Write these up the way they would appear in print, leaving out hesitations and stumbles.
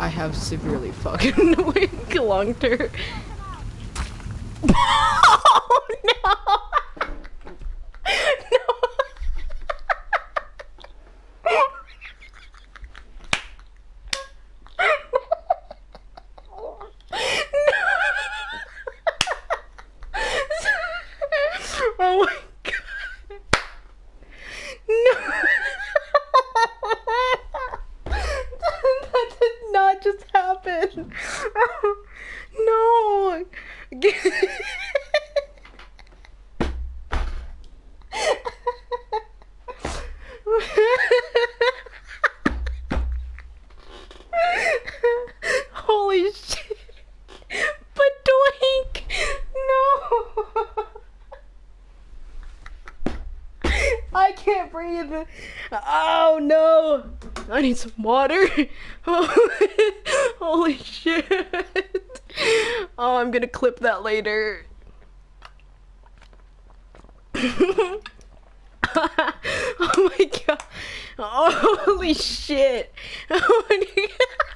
I have severely fucking lunged her. Oh no! No! Oh my god. No. That did not just happen. No. Holy shit. Badoink. No. I can't breathe. Oh no. I need some water. Oh, holy shit. Oh, I'm gonna clip that later. Oh my god. Oh, holy shit. Oh my god.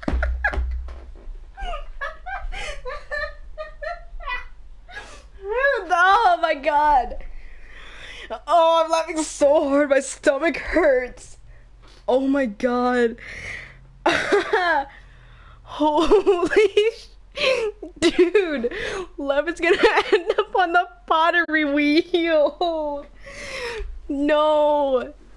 Oh my god. Oh, I'm laughing so hard, my stomach hurts. Oh my god. Holy dude, Levin's gonna end up on the pottery wheel. No.